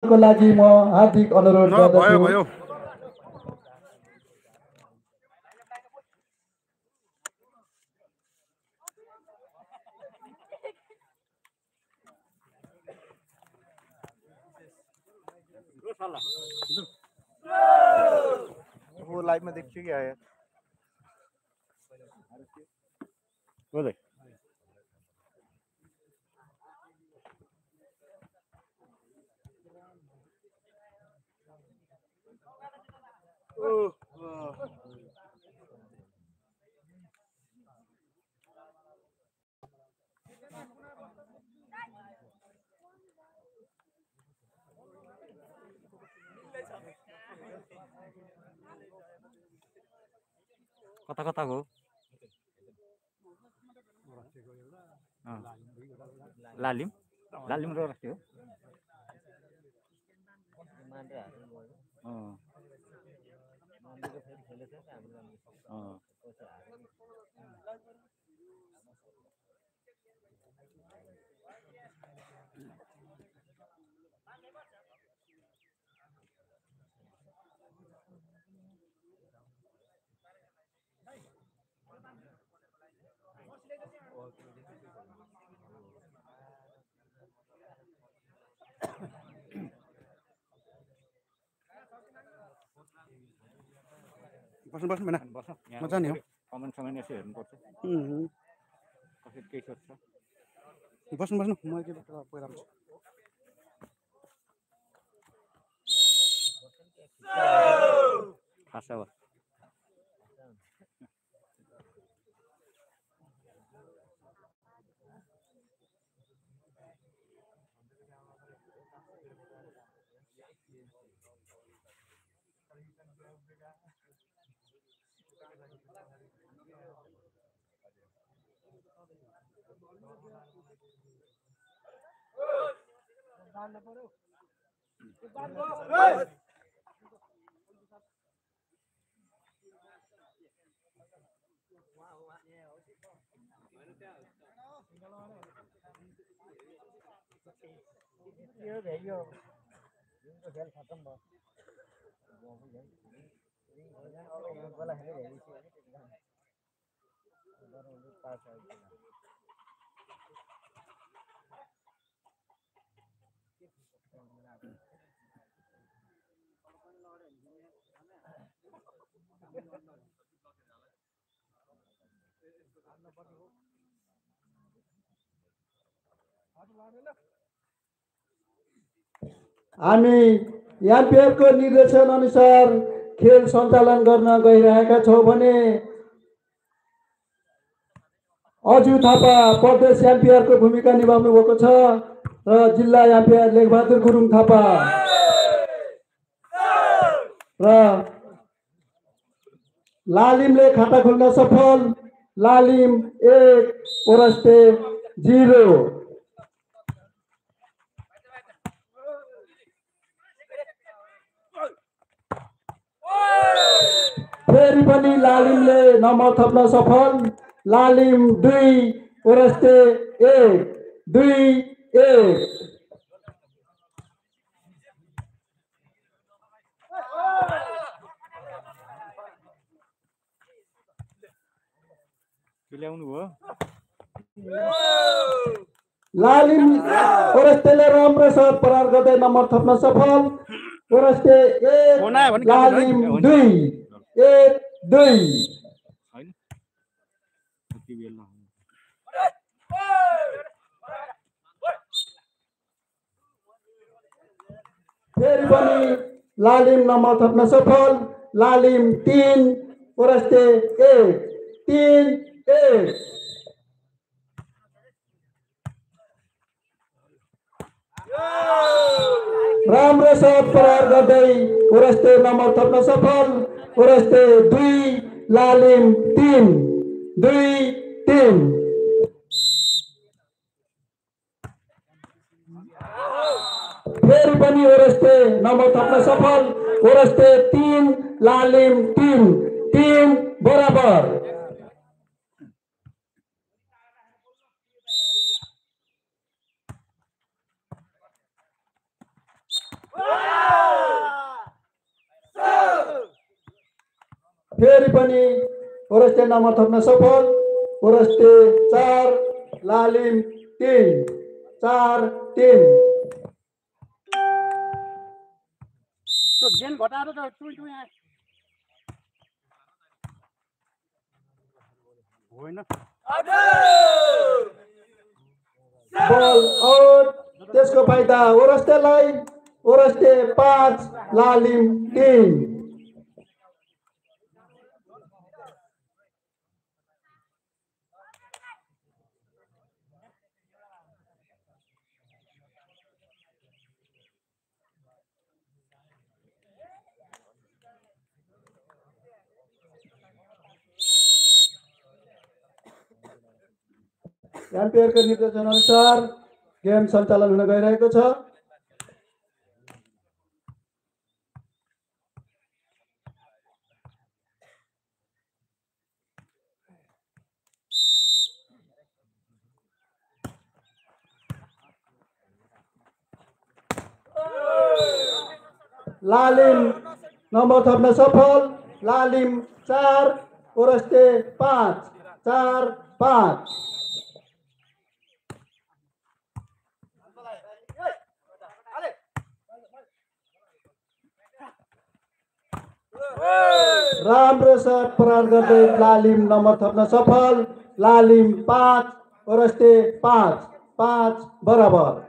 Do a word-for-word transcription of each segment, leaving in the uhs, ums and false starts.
मतदानको लागि म हार्दिक अनुरोध गर्दछु। वो लाइव में देखिए क्या है वो देख कता कता हो लालिम लालिम रो राख्यो अँ बस्नु बस्नु भएन मजा नि हो कमेन्ट समेन्ट यसो हेर्नुपर्छ कसरी के सोध्छ बस्नु बस्नु म के पहिला आउँछु खासा हो ये भैया इनको खेल खत्म बा बोला है रे इसी बरो लोग पास है हामी एमपिआरको निर्देशन अनुसार खेल सञ्चालन गर्न गइरहेका छौँ भने अजु थापा प्रदेश एमपिआरको भूमिका निभाउनु भएको छ र जिल्ला एमपिआर लेखबहादुर गुरुङ थापा र लालिमले खाता खोल्न सफल लालिम एक ओरस्ते जिरो फेरि पनि लालिमले नम्बर थप्न सफल लालिम दुई ओरस्ते एक दुई एक लालिम ओरस्तेले राम्रो शट प्रहार गर्दै नम्बर थप्न सफल ओरस्ते एक लालिम दुई एक दुई फेरि पनि लालिम नम्बर थप्न सफल लालिम तीन ओरस्ते एक तीन एक राम्रो शट प्रहार गर्दै ओरस्ते नम्बर थप्न सफल ओरस्ते दुई लालिम तीन दुई तीन फेरि पनि ओरस्ते नम्बर थप्न सफल ओरस्ते तीन लालिम तीन तीन बराबर फेरि पनि ओरस्ते नम्बर थप्न सफल ओरस्ते चार लालिम तीन चार तीन त्यो गेन घटाएर त टुई टुई आए होइन बल आउट त्यसको फाइदा ओरस्तेलाई ओरस्ते पाँच लालिम तीन एम्पियरको निर्देशन अनुसार गेम सञ्चालन हुन गइरहेको छ। लालिम नम्बर थप्न सफल लालिम चार ओरस्ते पाँच चार पाँच राम्रो शट प्रहार गर्दै लालिम नम्बर थप्न सफल लालिम पाँच ओरस्ते पाँच पाँच बराबर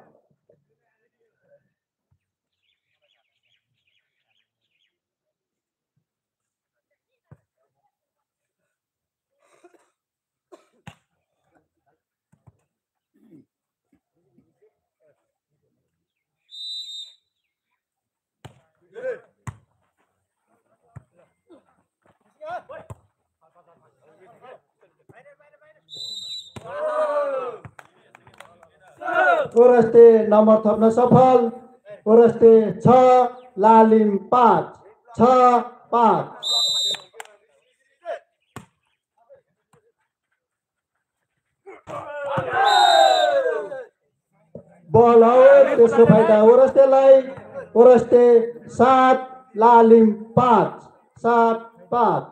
ओरस्ते नम्बर थप्न सफल ओरस्ते छ लालिम पाँच छ पाँच बल आउट त्यसको फाइदा ओरस्तेलाई ओरस्ते सात लालिम पाँच सात पाँच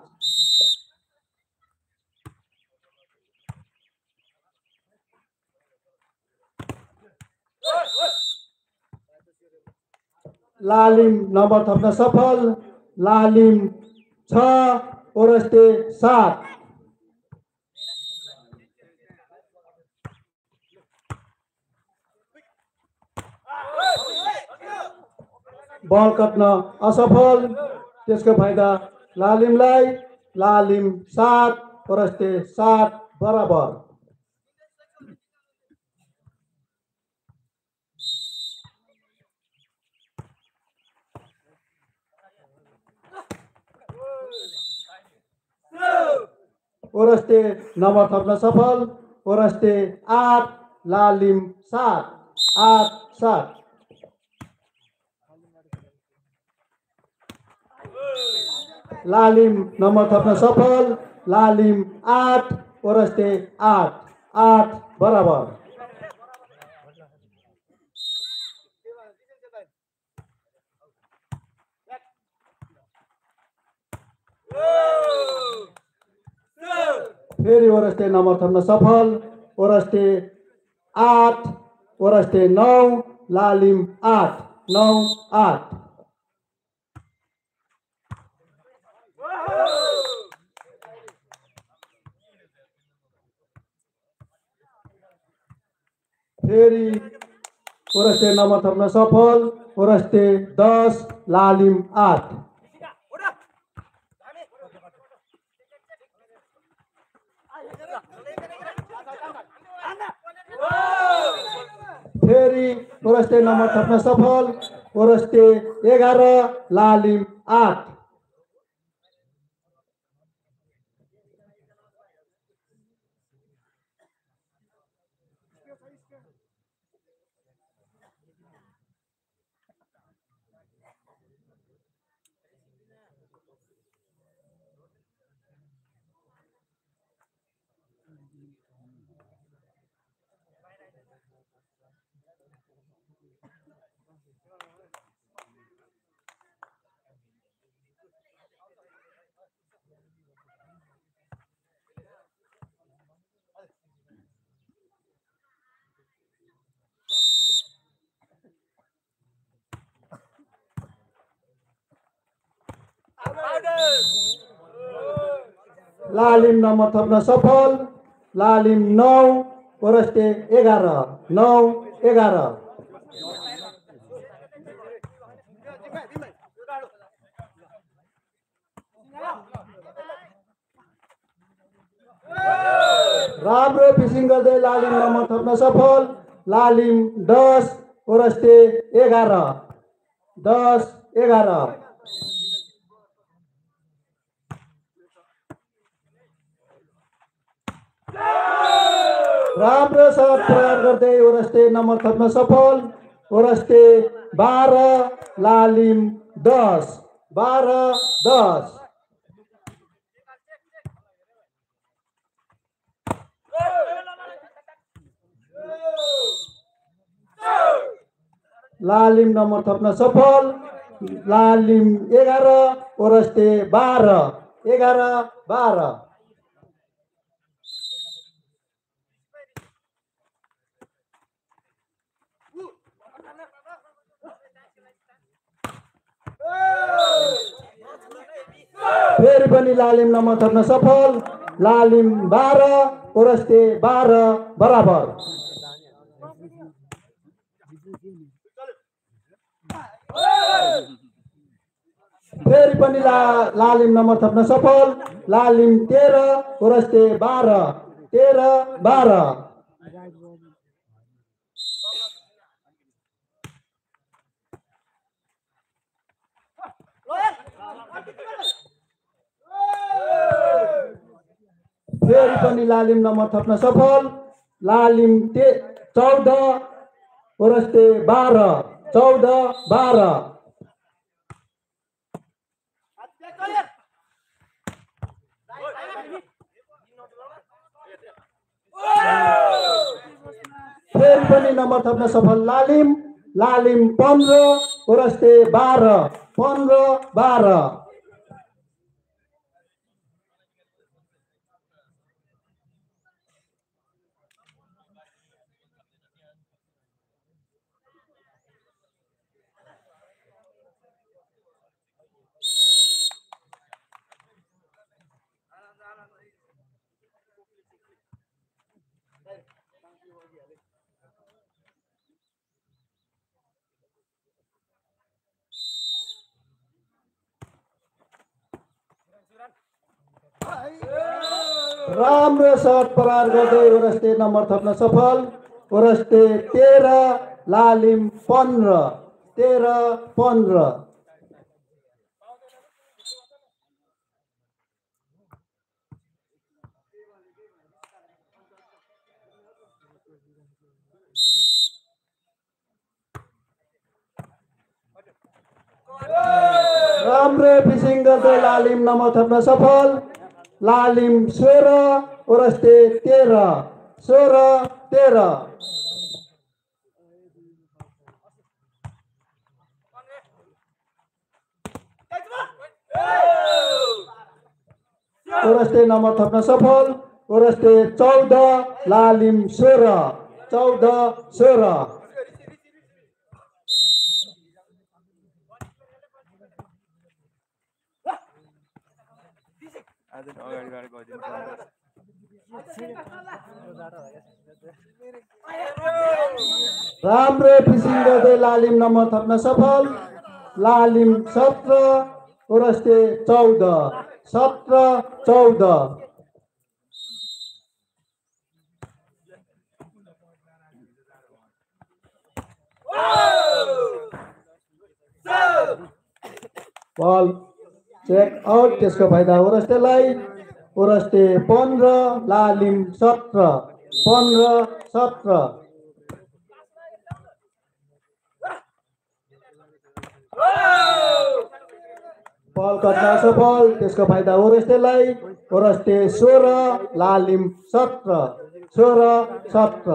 लालिम नम्बर थप्न सफल लालिम छ ओरस्ते सात बल कट्न असफल त्यसको फाइदा लालिमलाई लालिम सात ओरस्ते सात बराबर ओरस्ते नम्बर थप्न सफल ओरस्ते आठ लालिम सात आठ सात लालिम नम्बर थप्न सफल लालिम आठ ओरस्ते आठ आठ बराबर फेरि ओरस्ते नम्बर थप्न सफल ओरस्ते आठ ओरस्ते नौ लालिम आठ नौ आठ फेरि ओरस्ते नम्बर थप्न सफल ओरस्ते दस लालिम आठ फेरि ओरस्ते नम्बर थप्न सफल ओरस्ते एघार लालिम आठ लालिम नम्बर थप्न सफल। लालिम नौ ओरस्ते एघार नौ एघार। राम्रो फिसिङ गर्दै लालिम नम्बर थप्न सफल। लालिम दस ओरस्ते एघार दस एघार। राम्रो सट प्रयोग गर्दै ओरस्ते नम्बर थप्न सफल। ओरस्ते बाह्र लालिम दस बाह्र दस। लालिम नम्बर थप्न सफल। लालिम एघार ओरस्ते बाह्र एघार बाह्र। फेरि पनि लालिम नम्बर थप्न सफल। लालिम बाह्र ओरस्ते बाह्र बराबर। फेरि पनि ला लालिम नम्बर थप्न सफल। लालिम तेह्र ओरस्ते बाह्र तेह्र बाह्र। फेरि पनि लालिम नम्बर थप्न सफल। लालिम ते चौध ओरस्ते बाह्र चौध बाह्र। फेरि पनि नम्बर थप्न सफल लालिम। लालिम पन्ध्र ओरस्ते बाह्र पन्ध्र बाह्र। राम्रो सट प्रहार गर्दै ओरस्ते नम्बर थप्न सफल। ओरस्ते तेह्र लालिम पन्ध्र तेह्र पन्ध्र। राम्रो फिसिङ गर्दै लालिम नम्बर थप्न सफल। लालिम सोह्र ओरस्ते तेह्र सोह्र तेह्र। ओरस्ते नम्बर थप्न सफल। ओरस्ते चौध लालिम सोह्र चौध सोह्र। राम्रो फिसिङ गर्दै लालिम नम्बर थप्न सफल। लालिम सत्र ओरस्ते चौध सत्र चौध। Ball check out. त्यसको फाइदा ओरस्तेलाई। ओरस्ते पन्ध्र लालिम सत्र पन्ध्र सत्र। बल कट्न असफल। त्यसको फाइदा ओरस्तेलाई। ओरस्ते सोह्र लालिम सत्र सोह्र सत्र।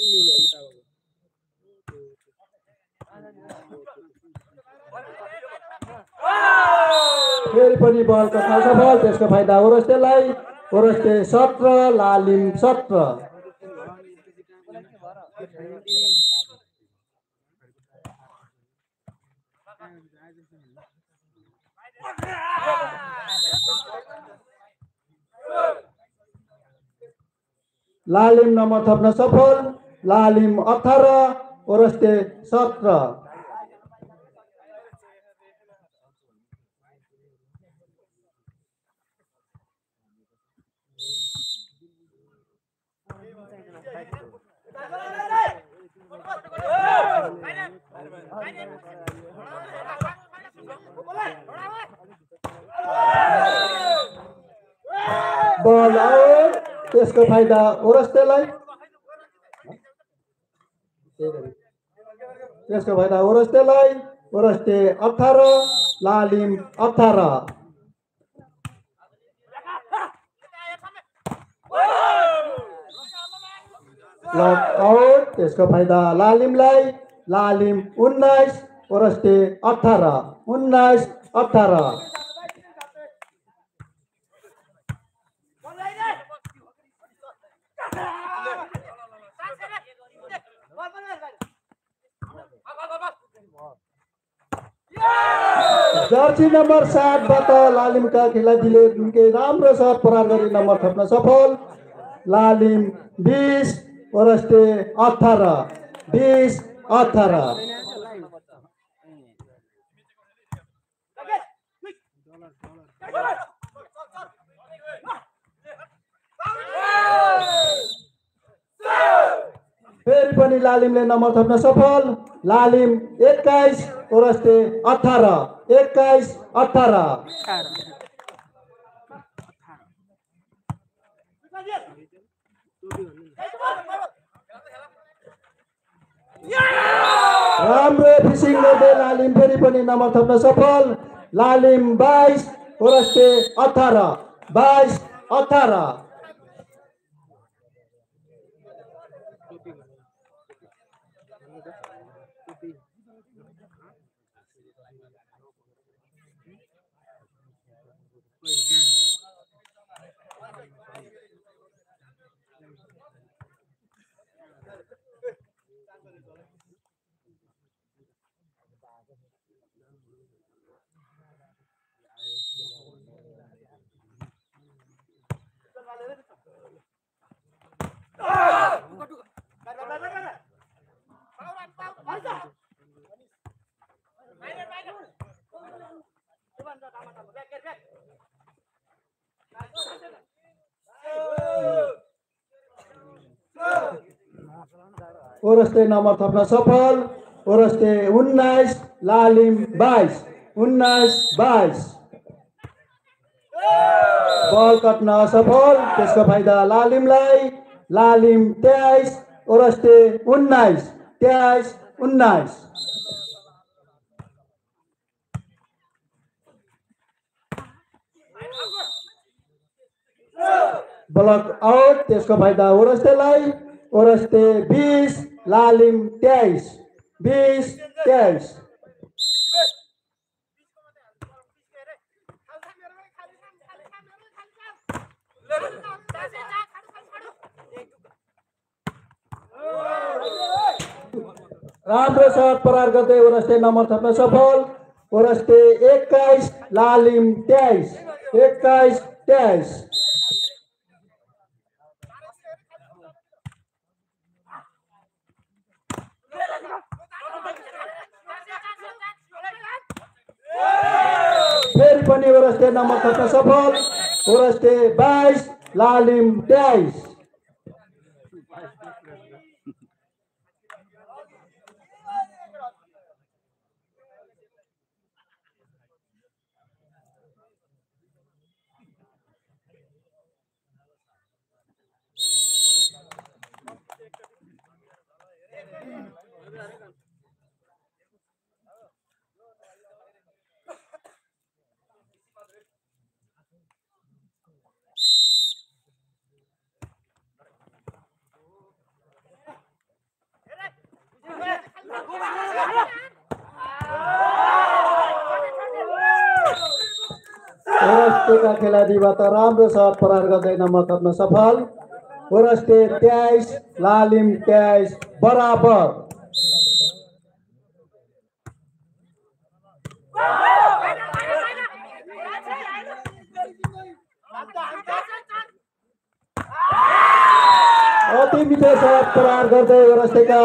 फेरि पनि बल कट्न असफल। त्यसको फाइदा ओरस्तेलाई। ओरस्ते सत्र लालिम सत्र। लालिम नम्बर थप्न सफल। लालिम अठार ओरस्ते सत्र। बल आउट, त्यसको फाइदा ओरस्तेलाई। त्यसको फाइदा ओरस्तेलाई। ओरस्ते अठार लालिम अठार। लक आउट, त्यसको फाइदा लालिमलाई। लालिम उन्नाइस ओरस्ते अठार। उन्नाइस अठार। जर्सी नम्बर सातबाट लालिमका खेलाडीले निकै राम्रो साथ प्रहार गरी नम्बर थप्न सफल। लालिम बीस ओरस्ते अठार। बीस अठार। फेरि पनि लालिमले नम्बर थप्न सफल। लालिम एक्काइस ओरस्ते अठार। एक्काइस अठार। राम्रो फिसिङ गर्दै लालिम फेरि पनि नम्बर थप्न सफल। लालिम बाइस ओरस्ते अठार। बाइस अठार। ओरस्ते नम्बर थप्न सफल। ओरस्ते उन्नाइस लालिम बाइस। उन्नाइस बाइस। बल कट्न असफल, त्यसको फाइदा लालिमलाई। लालिम तेइस ओरस्ते उन्नाइस। तेइस उन्नाइस। ब्लक आउट, त्यसको फाइदा ओरस्तेलाई। ओरस्ते बीस लालिम तेइस। बीस तेइस। राम्रो साथ प्रहार गर्दै ओरस्ते नम्बर थप्न सफल। ओरस्ते एक्काइस लालिम तेइस। एक्काइस तेइस। फेरि पनि ओरस्ते नम्बर थप्न सफल। ओरस्ते बाइस लालिम तेइस। ओरस्तेका खेलाडीबाट राम्रो साथ प्रहार गर्दै नम्बर थप्न सफल। ओरस्ते तेइस लालिम तेइस बराबर। मिठो सट प्रहार गर्दै ओरस्टेका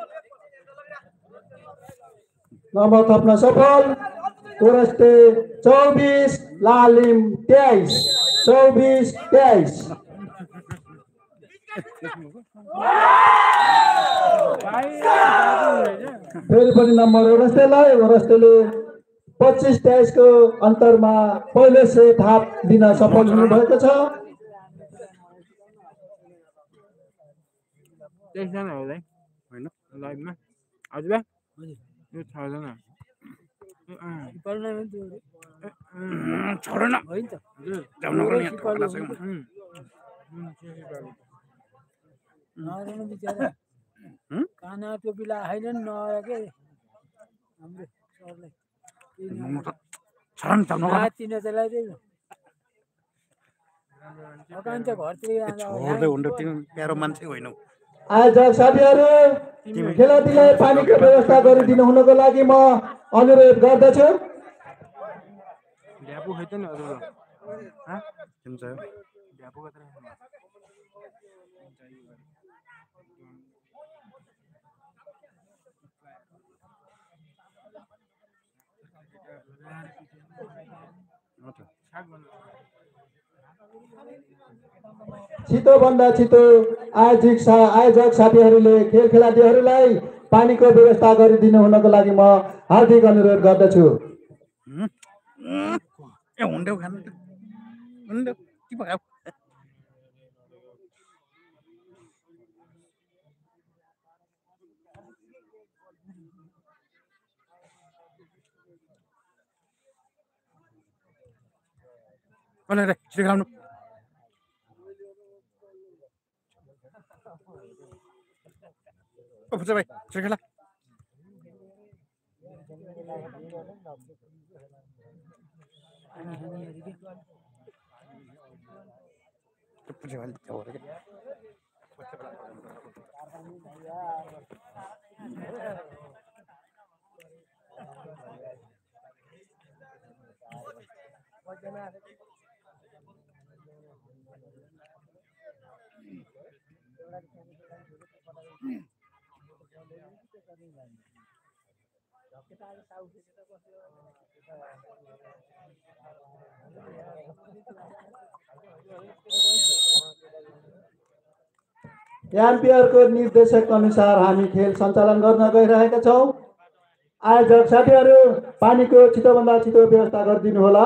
नम्बर थप्न सफल। ओरस्टे चौबिस लालिम तेइस चौबिस तेइस। फेरि पनि नम्बर ओरस्टेलाई। ओरस्टेले पच्चिस तेइसको अन्तरमा पहिलो सेट हाफ दिन सफल हुनुभएको छ। तेईसजना होला है होइन लाइभमा हजुर बा यो छजना छोड न होइन त नरनु बिचारा काना टोपी लगाएन नि नआएर के हाम्रो सरलाई नातिन त लगाइदिनु अकान्छ घरतिर छोड्दै हुँदै तिमी प्यारो मान्छे होइनौ। आयोजक साथीहरू खेलाडीलाई पानीको व्यवस्था गरिदिनु हुनको लागि म अनुरोध गर्दछु। ढ्यापु खैत नि हजुर ह हुन्छ ढ्यापु कत्र छिटो भन्दा छिटो आयोजक सा आयोजक साथीहरूले खेल खेलाडीहरूलाई पानीको व्यवस्था गरिदिनु हुनको लागि म हार्दिक अनुरोध गर्दछु। ए हुन्ड्यौ खानु हुन्ड्यौ के भयो ओले रे छिटो खेलाउनु ओ फुच्चा भाइ छिटो खेला फुच्चा भाइ जाऊ रे एम्पियरको निर्देशक अनुसार हामी खेल सञ्चालन गर्न गइरहेका छौँ। आयोजक साथीहरू पानीको छिटोभन्दा छिटो व्यवस्था गरिदिनु होला।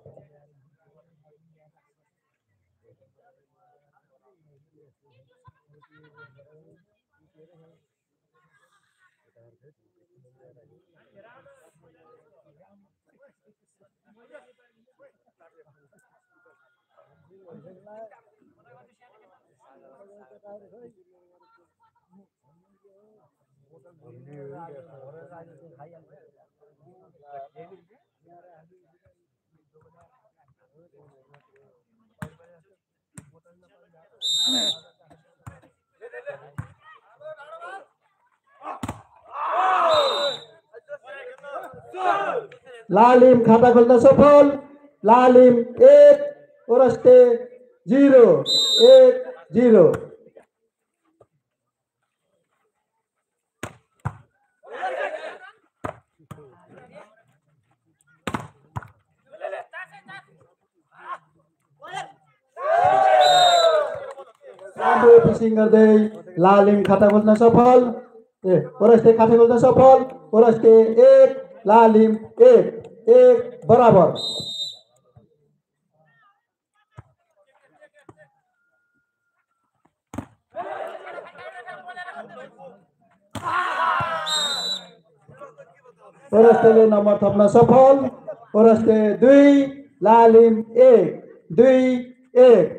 लालिम खाता खोल्न सफल। लालिम एक ओरस्टे जिरो एक जिरो। राम्रो फिसिङ गर्दै लालिम खाता खोल्न सफल। ए ओरस्टे खाता खोल्न सफल। ओरस्टे एक लालिम एक एक बराबर। ओरस्टेले नम्बर थप्न सफल। ओरस्टे दुई लालिम एक दुई एक।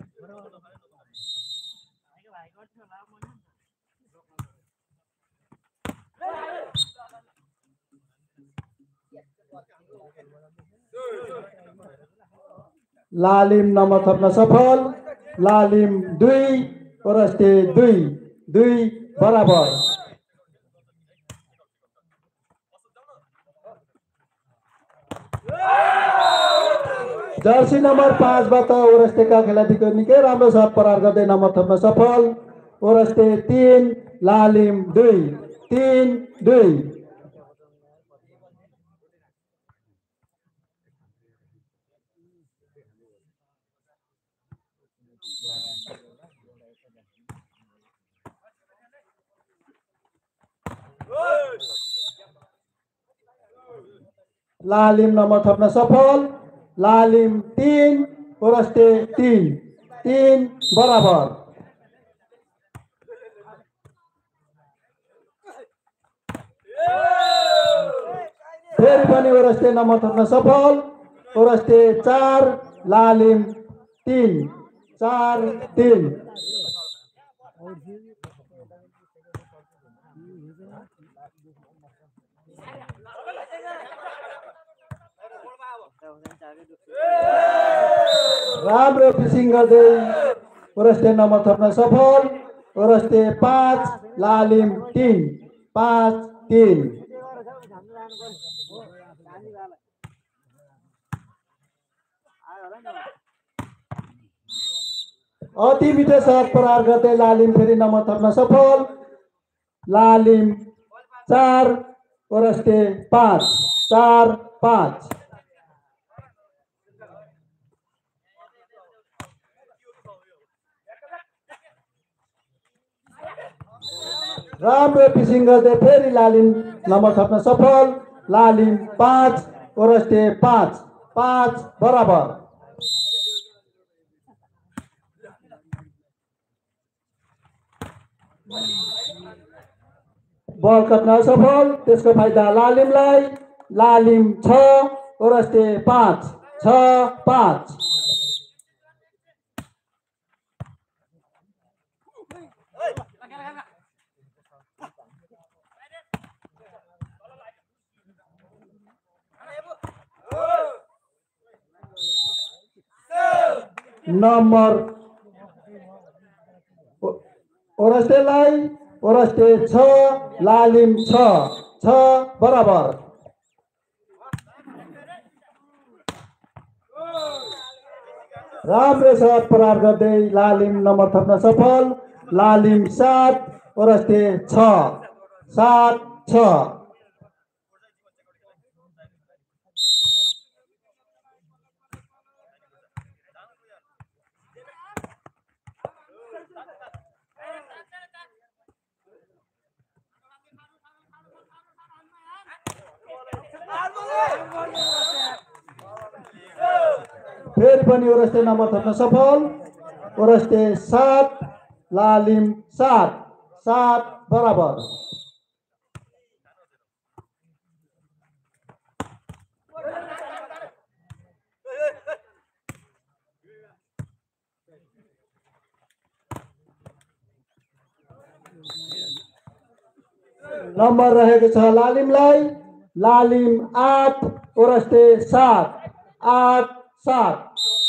लालिम नम्बर थप्न सफल। लालिम दुई ओरस्टे दुई दुई बराबर। जर्सी नम्बर पाँचबाट ओरस्टेका खेलाडीको निकै राम्रो सट प्रहार गर्दै नम्बर थप्न सफल। ओरस्ते तीन लालिम दुई तीन दुई लालिम नम्बर थप्न सफल लालिम तीन ओरस्ते तीन तीन बराबर फेरि पनि ओरस्ते नम्बर थप्न सफल ओरस्ते चार लालिम तीन चार तीन राम्रो फिसिङ गर्दै ओरस्ते नम्बर थप्न सफल ओरस्ते पाँच लालिम तीन पाँच तीन अति मिठो साथ प्रहार गर्दै लालिम फेरि नम्बर थप्न सफल लालिम चार ओरस्ते पाँच चार पाँच राम्रो फिसिङ गर्दै फेरि लालिम नम्बर थप्न सफल लालिम पाँच ओरस्ते पाँच पाँच बराबर बल कट्न सफल त्यसको फाइदा लालिमलाई लालिम छ ओरस्ते पाँच छ पाँच नम्बर ओरस्तेलाई ओरस्ते छ लालिम छ छ बराबर राम्रो साथ प्रहार गर्दै लालिम नम्बर थप्न सफल लालिम सात ओरस्ते छ सात छ फेरि पनि ओरस्ते नम्बर थप्न सफल ओरस्ते सात लालिम सात सात बराबर नम्बर रहेको छ लालिमलाई लालिम आठ ओरस्ते सात आठ सात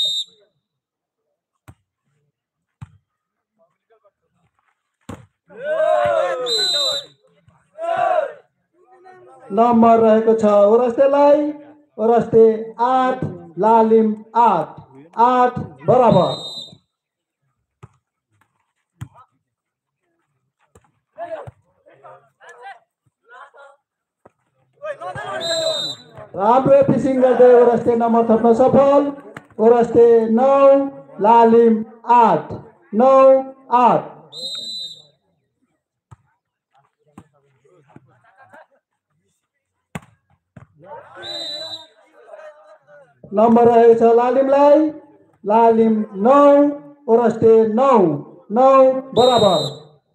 नम्बर रहेको छ ओरस्तेलाई ओरस्ते आठ लालिम आठ आठ बराबर राम्रो फिसिङ गर्दै ओरस्ते नम्बर थप्न सफल ओरस्ते नौ लालिम आठ नौ आठ नम्बर रहेको छ लालिमलाई लालिम नौ ओरस्ते नौ नौ बराबर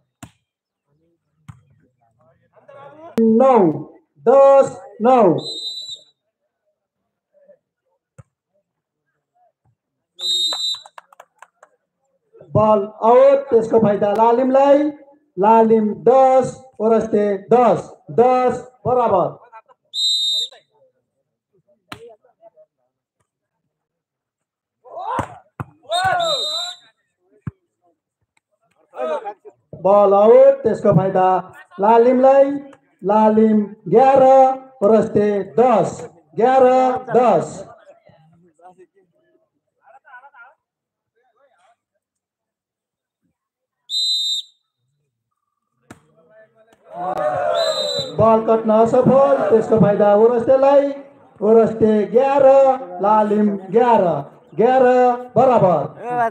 नौ दस नौ बल आउट त्यसको फाइदा लालिमलाई लालिम दस ओरस्ते दस दस बराबर बल आउट त्यसको फाइदा लालिमलाई लालिम ग्यारह ओरस्ते दस ग्यारह दस बल कट्न असफल, त्यसको फाइदा ओरस्टेलाई। ओरस्टे एघार लालिम एघार एघार बराबर।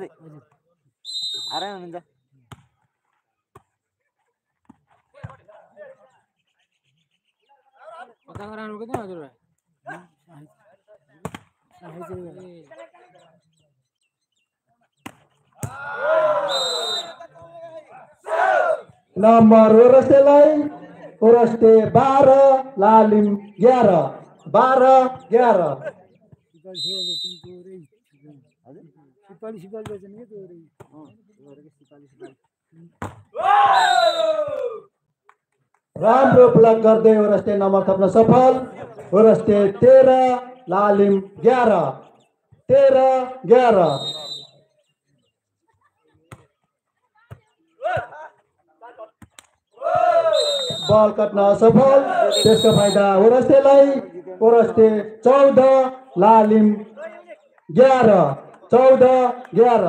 आराम हुन्छ कता गराउनु कता हजुर भाइ नम्बर ओरस्टेलाई। ओरस्टे बाह्र लालिम एघार बाह्र एघार। राम्रो ब्लक गर्दै ओरस्टे नम्बर थप्न सफल। ओरस्टे तेह्र लालिम एघार तेह्र एघार। बल कट्न असफल, त्यसको फाइदा ओरस्टेलाई। ओरस्टे चौध लालिम एघार चौध एघार।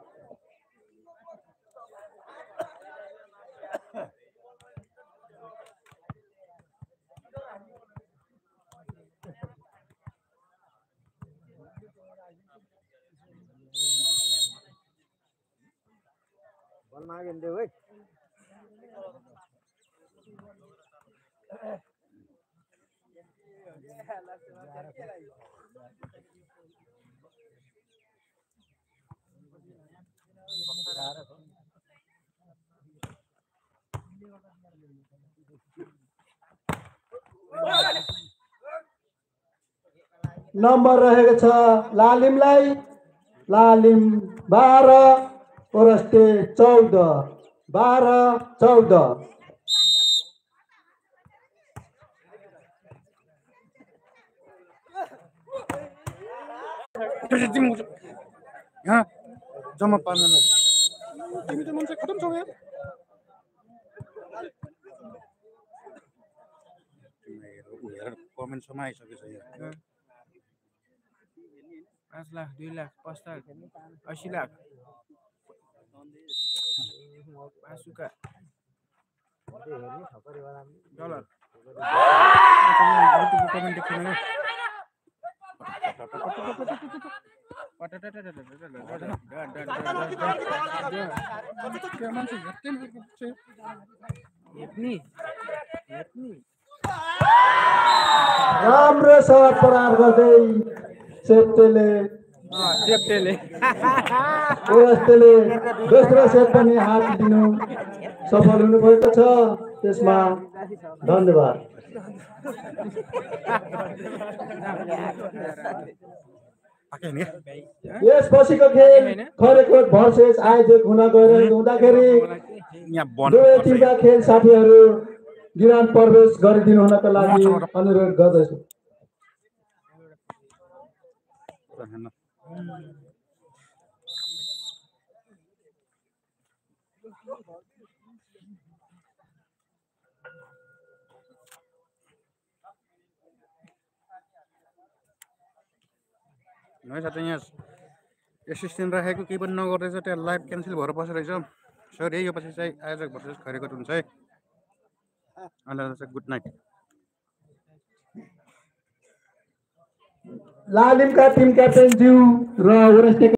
बल मागेन देऊ है नम्बर रहेको छ लालिमलाई। लालिम बाह्र ओरस्टे चौध बाह्र चौध। यहाँ जम्मा पार्दैन तिमी त मान्छे खतम छौ यार कमेन्टसम्म आइसकेछ यहाँ पाँच लाख दुई लाख पाँच लाख अस्सी लाख पाँचुका डलर कमेन्ट देख्दैन राम्रो सट प्रहार गर्दै सेप्टेले सेप्टेले ओरस्टेले दोस्रो सेट पनि हात दिनु सफल हुनुभएको छ। त्यसमा धन्यवाद। यसपछिको खेल खरेकोट भर्सेस आयोजक हुन गइरहेको हुँदाखेरि दुवै टिमका खेल साथीहरू गिरान प्रवेश गरिदिनु हुनका लागि अनुरोध गर्दछु। है साथै यहाँ एसिस्टेन्ट राखेको केही पनि नगर्दैछ त्यहाँ लाइभ क्यान्सल भएर बसिरहेछ सरी यो पछि चाहिँ आयोजक भर्सेस खरेकोट हुन्छ है अन्त चाहिँ गुड नाइट। लालिमका टिम क्याप्टेन ज्यू र ओरस्टे